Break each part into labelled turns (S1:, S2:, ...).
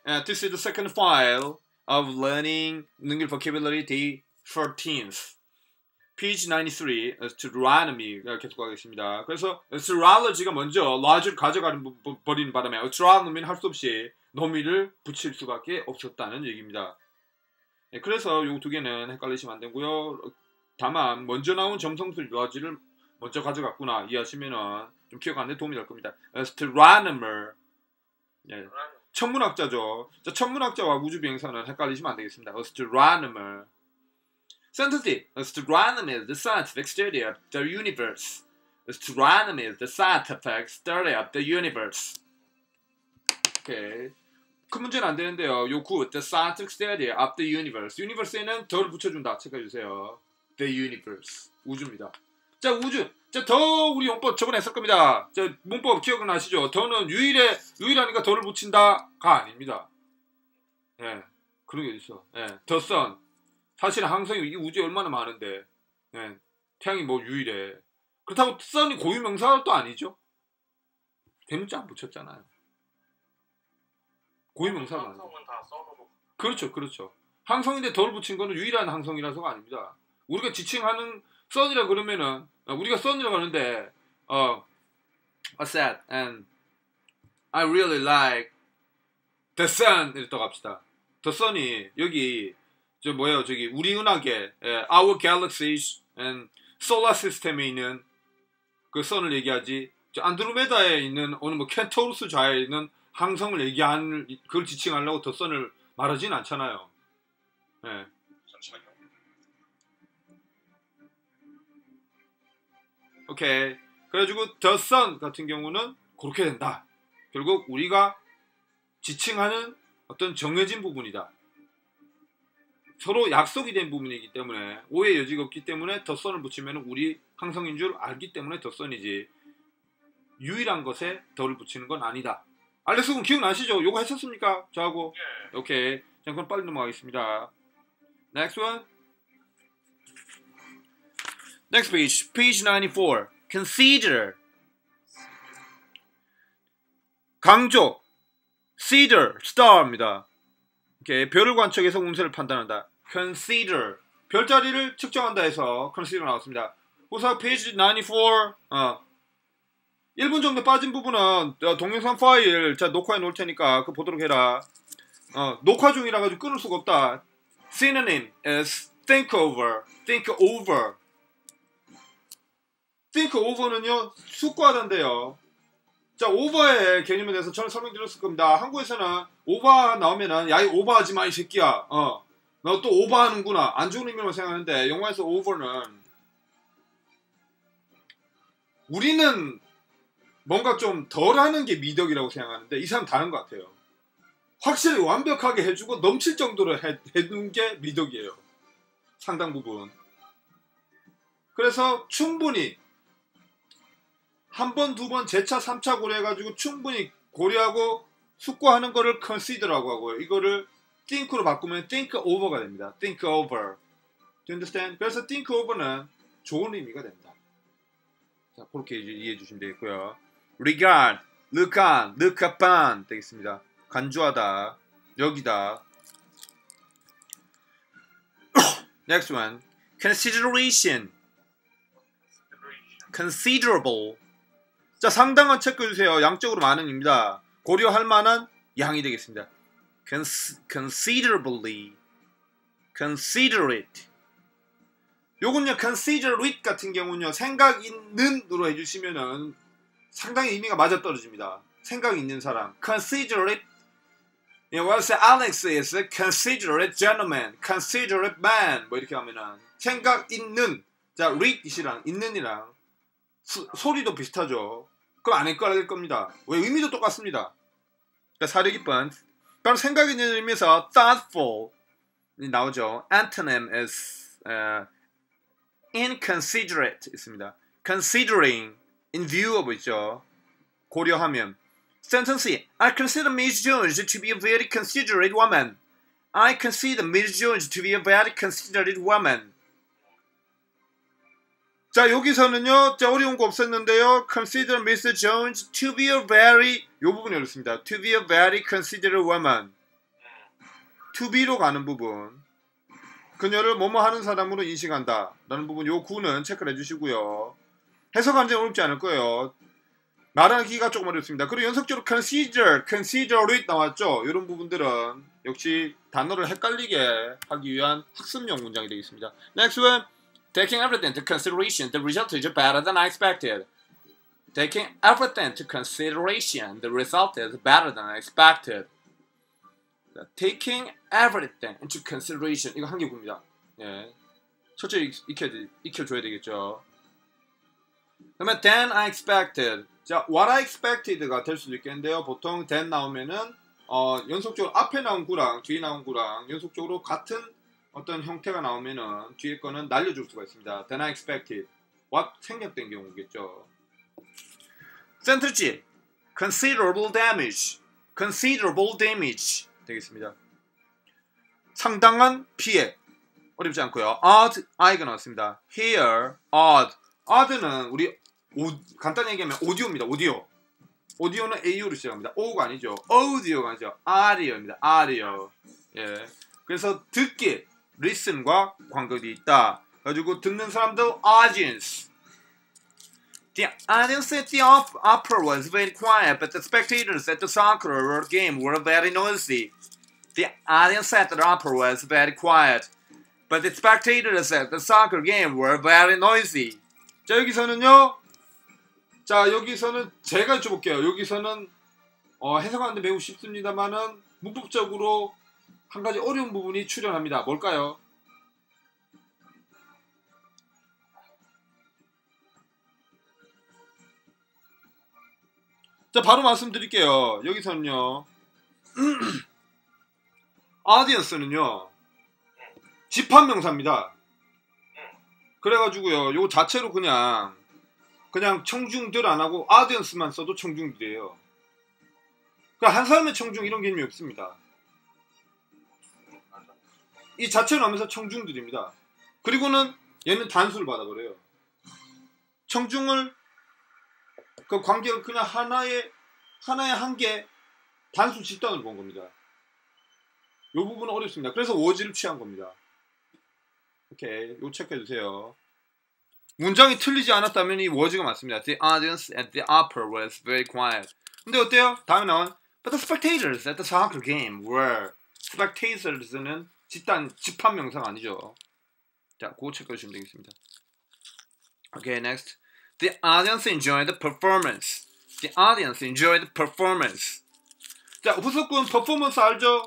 S1: This is the second file of learning 능률 vocabulary day 13th. Page 93, astronomy가 계속 가겠습니다. 그래서 astrology가 먼저 large를 가져버리는 바람에 astronomy는 할 수 없이 nomi를 붙일 수밖에 없었다는 얘기입니다. 네, 그래서 이 두 개는 헷갈리시면 안 되고요. 다만 먼저 나온 점성술 large를 먼저 가져갔구나 이해하시면은 좀 기억 안에 도움이 될 겁니다. astronomer, 네, 천문학자죠. 자, 천문학자와 우주비행사는 헷갈리시면 안 되겠습니다. astronomer. Scientific. Astronomy is the scientific study of the universe. Astronomy is the scientific study of the universe. 오케이. 큰 문제는 안 되는데요. 요 굿. The scientific study of the universe. universe에는 더를 붙여준다. 체크해주세요. The universe. 우주입니다. 자, 우주. 자, 더 우리 용법 저번에 했을 겁니다. 자, 문법 기억은 하시죠? 더는 유일하니까 더를 붙인다가 아닙니다. 예. 그런 게 있어. 예. The sun. 사실 항성이 이 우주에 얼마나 많은데, 예, 태양이 뭐 유일해. 그렇다고 sun이 고유명사도 아니죠? 대문자 안 붙였잖아요. 고유명사가 아니죠. 항성은 다 sun으로. 그렇죠, 그렇죠. 항성인데 덜 붙인 거는 유일한 항성이라서가 아닙니다. 우리가 지칭하는 sun이라 그러면은 우리가 sun이라고 하는데, what's that? And I really like the sun. 이랬다고 합시다. the sun이 여기 저 뭐예요? 저기 우리 은하계, our galaxies and solar system에 있는 그 선을 얘기하지. 저 안드로메다에 있는 어느 뭐 켄타우루스 좌에 있는 항성을 얘기하는 그걸 지칭하려고 더 선을 말하진 않잖아요. 예. 잠시만요. 오케이. 그래가지고 the sun 같은 경우는 그렇게 된다. 결국 우리가 지칭하는 어떤 정해진 부분이다. 서로 약속이 된 부분이기 때문에 오해의 여지가 없기 때문에 더 선을 붙이면 우리 항성인 줄 알기 때문에 더 선이지 유일한 것에 더를 붙이는 건 아니다. 알렉스 군 기억나시죠? 요거 했었습니까? 저하고? 예. 오케이. 자, 그럼 빨리 넘어가겠습니다. Next one. Next page. Page 94. Consider. 강조. Consider. star입니다. 오케이. 별을 관측해서 운세를 판단한다. Consider. 별자리를 측정한다 해서 consider 나왔습니다. 우선 page 94. 1분 정도 빠진 부분은 동영상 파일 자 녹화해 놓을 테니까 그거 보도록 해라. 녹화 중이라 가지고 끊을 수가 없다. Synonym is think over. Think over. think over는요 숙고하던데요. 자, 오버의 개념에 대해서 저는 설명드렸을 겁니다. 한국에서는 오버 나오면은 야, 이 오버하지 마, 이 새끼야. 너 또 오버하는구나. 안 좋은 의미로 생각하는데 영화에서 오버는 우리는 뭔가 좀 덜하는 게 미덕이라고 생각하는데 이 사람 다른 것 같아요. 확실히 완벽하게 해주고 넘칠 정도로 해둔 게 미덕이에요. 상당 부분. 그래서 충분히 한 번, 두 번, 재차, 3차 고려해가지고 충분히 고려하고 숙고하는 거를 consider라고 하고요. 이거를 think로 바꾸면 think over가 됩니다. think over. Do you understand? 그래서 think over는 좋은 의미가 됩니다. 자, 그렇게 이해해 주시면 되겠고요. regard, look on, look upon 되겠습니다. 간주하다, 여기다. Next one. consideration. considerable. 자, 상당한 체크해주세요. 양적으로 많은입니다. 고려할 만한 양이 되겠습니다. considerably, considerate. 요건요, considerate 같은 경우는요, 생각 있는으로 해주시면은 상당히 의미가 맞아떨어집니다. 생각 있는 사람. considerate. well, say Alex is a considerate gentleman, considerate man. 뭐 이렇게 하면은 생각 있는. 자, read이랑 있는이랑 소리도 비슷하죠. 그럼 안 헷갈릴 겁니다. 왜? 의미도 똑같습니다. 그러니까 사려 깊은. 그럼 생각 있는 의미에서 thoughtful 나오죠. Antonym is inconsiderate 있습니다. Considering in view of 있죠. 고려하면. Sentence. I consider Miss Jones to be a very considerate woman. I consider Miss Jones to be a very considerate woman. 자, 여기서는요, 자, 어려운 거 없었는데요. Consider Mr. Jones to be a very, 요 부분이 어렵습니다. To be a very considerate woman. to be로 가는 부분, 그녀를 뭐뭐 하는 사람으로 인식한다 라는 부분, 요 구는 체크를 해주시고요. 해석하는 데 어렵지 않을 거예요. 말하기가 조금 어렵습니다. 그리고 연속적으로 consider, considerate 나왔죠. 이런 부분들은 역시 단어를 헷갈리게 하기 위한 학습용 문장이 되겠습니다. Next one, taking everything into consideration, the result is better than I expected. Taking everything into consideration, the result is better than I expected. Taking everything into consideration, 이거 한개구입니다. 예, 첫째 익혀줘야 되겠죠. 그러면 than I expected. 자, what I expected가 될 수도 있겠는데요. 보통 than 나오면은 연속적으로 앞에 나온 구랑 뒤에 나온 구랑 연속적으로 같은 어떤 형태가 나오면은 뒤에 거는 날려줄 수가 있습니다. than I expected. what 생략된 경우겠죠. 센터 G. considerable damage. considerable damage 되겠습니다. 상당한 피해. 어렵지 않고요. odd I가 나왔습니다. here, odd. odd는 우리 간단히 얘기하면 오디오입니다. 오디오는 AU로 시작합니다. O가 아니죠. audio가 아니죠. audio입니다. audio. 예. 그래서 듣기, listen과 관계가 있다. 가지고 듣는 사람들 audience. The audience at the opera was very quiet, but the spectators at the soccer game were very noisy. The audience at the opera was very quiet, but the spectators at the soccer game were very noisy. 자, 여기서는요. 자, 여기서는 제가 줘볼게요. 여기서는 해석하는데 매우 쉽습니다만은 문법적으로 한 가지 어려운 부분이 출현합니다. 뭘까요? 자, 바로 말씀드릴게요. 여기서는요. audience는요. 집합명사입니다. 그래가지고요. 요 자체로 그냥 청중들 안 하고 audience만 써도 청중들이에요. 그러니까 한 사람의 청중 이런 개념이 없습니다. 이 자체로 하면서 청중들입니다. 그리고는 얘는 단수를 받아버려요. 청중을 그 관계를 그냥 하나의 한 개 단수 집단으로 본 겁니다. 이 부분은 어렵습니다. 그래서 워즈를 취한 겁니다. 오케이, 요 체크해 주세요. 문장이 틀리지 않았다면 이 워즈가 맞습니다. The audience at the opera was very quiet. 근데 어때요? 다음에 나온 But the spectators at the soccer game were. spectators는 집합 명사가 아니죠. 자, 그거 체크해 주시면 되겠습니다. Okay, next. The audience enjoyed the performance. The audience enjoyed the performance. 자, 후속군 performance 알죠?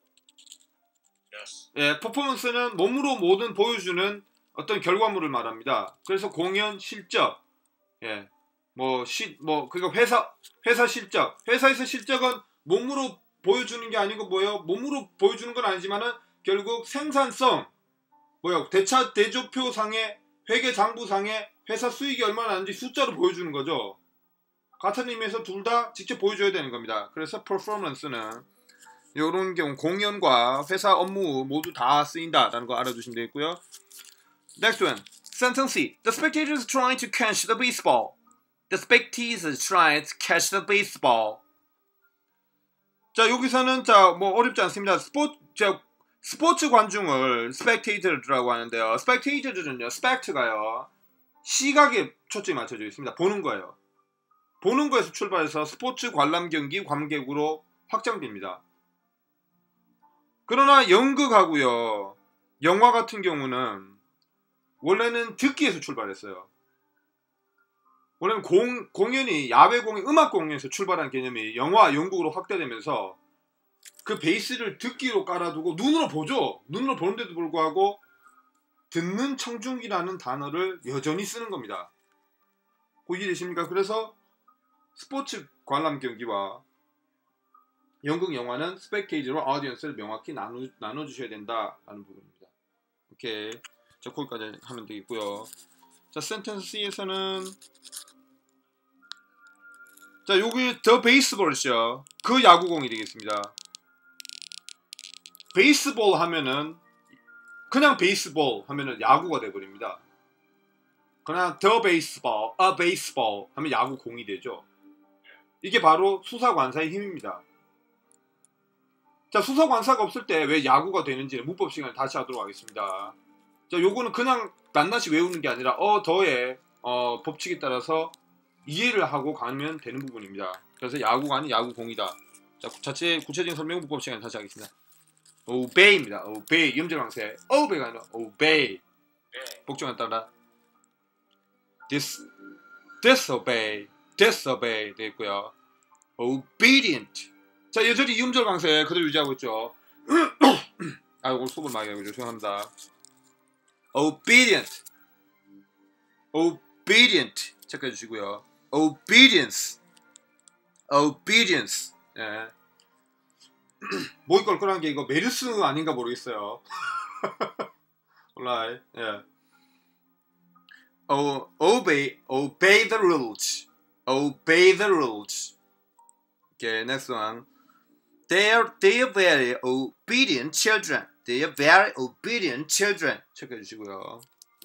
S1: Yes. 예, performance는 몸으로 뭐든 보여주는 어떤 결과물을 말합니다. 그래서 공연 실적, 예, 그러니까 회사 실적, 회사에서 실적은 몸으로 보여주는 게 아니고 뭐요? 몸으로 보여주는 건 아니지만은 결국 생산성, 대조표상의 회계장부상의 회사 수익이 얼마나 나는지 숫자로 보여주는 거죠. 같은 의미에서 둘 다 직접 보여줘야 되는 겁니다. 그래서 performance는 이런 경우 공연과 회사 업무 모두 다 쓰인다라는 거 알아두시면 되겠고요. Next one. Sentence C. The spectators trying to catch the baseball. The spectators trying to catch the baseball. 자, 여기서는 어렵지 않습니다. 스포츠 관중을 spectators라고 하는데요. spectators는요, spect가요. 시각에 초점이 맞춰져 있습니다. 보는 거예요. 보는 거에서 출발해서 스포츠 관람 경기 관객으로 확장됩니다. 그러나 연극하고요, 영화 같은 경우는 원래는 듣기에서 출발했어요. 원래는 공연이 야외 공연, 음악 공연에서 출발한 개념이 영화, 연극으로 확대되면서 그 베이스를 듣기로 깔아두고 눈으로 보죠. 눈으로 보는데도 불구하고 듣는 청중이라는 단어를 여전히 쓰는 겁니다. 이해되십니까? 그래서 스포츠 관람 경기와 연극 영화는 스펙테이저와 audience를 명확히 나눠주셔야 된다라는 부분입니다. 오케이. 자, 거기까지 하면 되겠고요. 자, 센텐스 C에서는 자, 여기 더 베이스볼이죠. 그 야구공이 되겠습니다. 베이스볼 하면은 그냥 베이스볼 하면은 야구가 돼버립니다. 그냥 더 베이스볼, 베이스볼 하면 야구공이 되죠. 이게 바로 수사관사의 힘입니다. 자, 수사관사가 없을 때 왜 야구가 되는지는 문법 시간에 다시 하도록 하겠습니다. 자, 요거는 그냥 낱낱이 외우는 게 아니라 더의 법칙에 따라서 이해를 하고 가면 되는 부분입니다. 그래서 야구가 아닌 야구공이다. 자, 자체 구체적인 설명 문법 시간에 다시 하겠습니다. obey입니다. obey 염절강세. obey가 아니라 obey. 복종에 따라 disobey 되겠고요. obedient. 자, 여전히 이음절 강세 그대로 유지하고 있죠. 아, 이걸 수업을 많이 하고 죄송합니다. obedient 체크해 주시고요. obedience 예. 목이 껄껄한 게 이거 메르스 아닌가 모르겠어요. alright. 예. obey the rules. obey the rules. Okay, next one. They are very obedient children. They are very obedient children. 체크해 주시고요.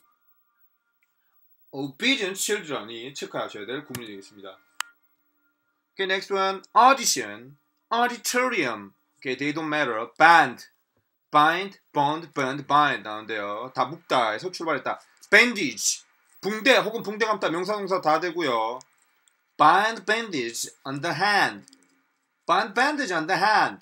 S1: obedient children이 체크하셔야 될 구문이 되겠습니다. Okay, next one. audition, auditorium. Okay, they don't matter. band, bind, bond, band, bind 나오는데요. 다 묶다에서 출발했다. bandage, 붕대 혹은 붕대 감다 명사동사 다 되고요. bind bandage on the hand. bind bandage on the hand.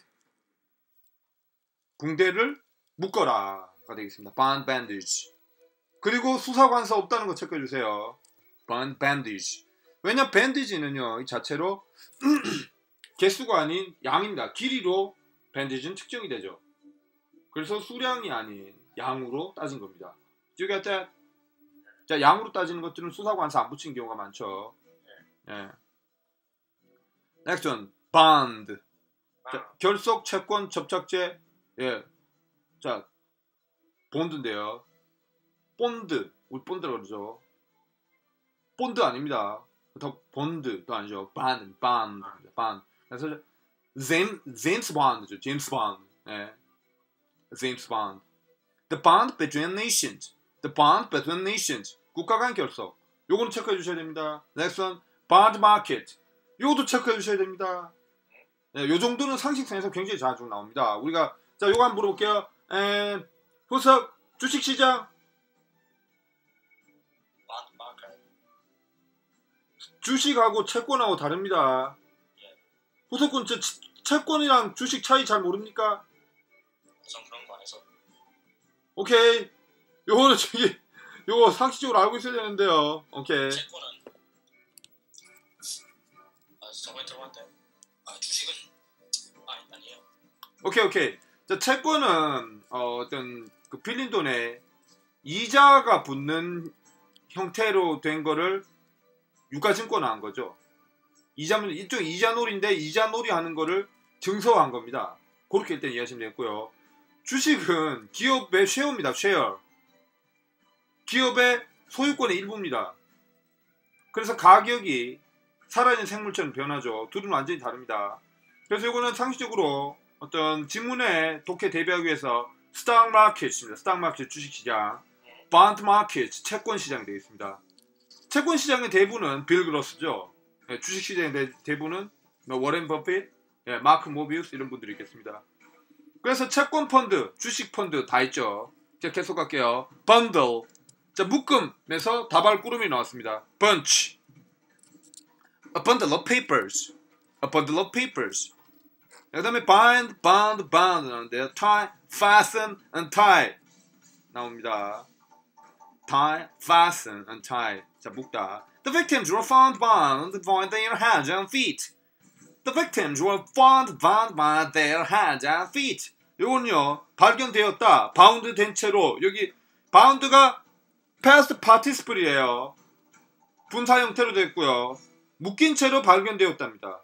S1: 붕대를 묶어라가 되겠습니다. bind bandage. 그리고 수사관사 없다는 거 체크해 주세요. bind bandage. 왜냐 bandage는요 이 자체로 개수가 아닌 양입니다. 길이로 bandage는 측정이 되죠. 그래서 수량이 아닌 양으로 따진 겁니다. You get that? 자, 양으로 따지는 것들은 수사관사 안 붙인 경우가 많죠. 예. Next one, bond. 자, 결속, 채권, 접착제. 예. 자, 본드인데요. 본드, 우리 본드라고 그러죠. 본드 아닙니다. 더 본드도 아니죠. bond. 그래서 제임스 본드죠. 제임스 본드. 예. 제임스 본드. The bond between nations. The bond between nations. 국가 간 결속. 요거는 체크해 주셔야 됩니다. Next one, bond market. 요것도 체크해 주셔야 됩니다. 네, 요 정도는 상식선에서 굉장히 자주 나옵니다. 우리가 자, 요거 한번 물어볼게요. 후석 주식시장. 주식하고 채권하고 다릅니다. 후석군 채권이랑 주식 차이 잘 모릅니까?
S2: 우선 그런 거 안 해서.
S1: 오케이. 요거는 저기 요거 상식적으로 알고 있어야 되는데요. 오케이.
S2: 채권은 저번에 들어봤는데 주식은 아니에요.
S1: 오케이. 자, 채권은 어떤 그 빌린 돈에 이자가 붙는 형태로 된 거를 유가증권화한 거죠. 이자는 이쪽 이자놀이인데 이자놀이 하는 거를 증서화한 겁니다. 그렇게 일단 이해하시면 되겠고요. 주식은 기업의 쉐어입니다. 쉐어. 기업의 소유권의 일부입니다. 그래서 가격이 살아있는 생물처럼 변하죠. 둘은 완전히 다릅니다. 그래서 이거는 상식적으로 어떤 지문의 독해 대비하기 위해서 스탁 마켓입니다. 스탁 마켓 주식시장, 본드 마켓 채권 시장이 되겠습니다. 채권 시장의 대부는 빌 그로스죠. 예, 주식 시장의 대부는 워렌 버핏, 예, 마크 모비우스 이런 분들이 있겠습니다. 그래서 채권 펀드, 주식 펀드 다 있죠. 제가 계속 갈게요. 번들. 자, 묶음에서 다발 꾸름이 나왔습니다. bunch. A bundle of papers. A bundle of papers. 그 다음에 bind, bound, bound 나오는데요. tie, fasten, and tie 나옵니다. tie, fasten, and tie. 자, 묶다. The victims were found bound by their hands and feet. The victims were found bound by their hands and feet. 요건요, 발견되었다. 바운드 된 채로. 여기 바운드가 past participle이에요. 분사 형태로 됐고요. 묶인 채로 발견되었답니다.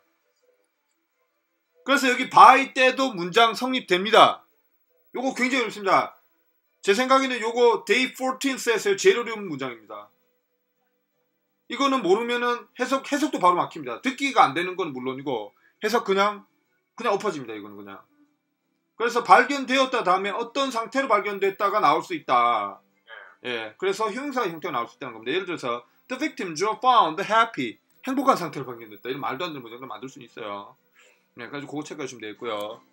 S1: 그래서 여기 by 때도 문장 성립됩니다. 요거 굉장히 어렵습니다. 제 생각에는 요거 day 14셋의 제일 어려운 문장입니다. 이거는 모르면은 해석도 바로 막힙니다. 듣기가 안 되는 건 물론이고 해석 그냥 엎어집니다. 이거는 그냥. 그래서 발견되었다 다음에 어떤 상태로 발견됐다가 나올 수 있다. 예, 그래서 형용사 형태가 나올 수 있다는 겁니다. 예를 들어서 the victims were found happy. 행복한 상태로 발견됐다. 이런 말도 안 되는 문장을 만들 수 있어요. 네, 그래서 그거 체크하시면 되겠고요.